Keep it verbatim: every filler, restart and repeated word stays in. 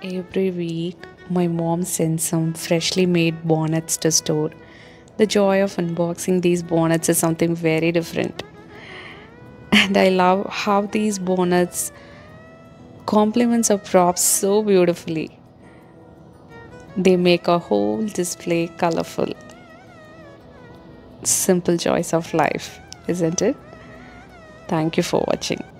Every week, my mom sends some freshly made bonnets to store. The joy of unboxing these bonnets is something very different. And I love how these bonnets complements our props so beautifully. They make a whole display colorful. Simple joys of life, isn't it? Thank you for watching.